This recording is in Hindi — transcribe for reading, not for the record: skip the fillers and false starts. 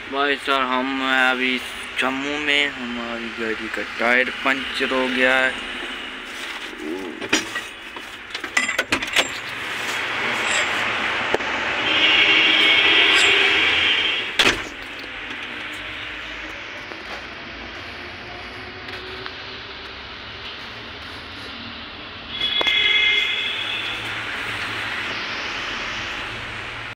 भाई सर हम अभी जम्मू में, हमारी गाड़ी का टायर पंचर हो गया है।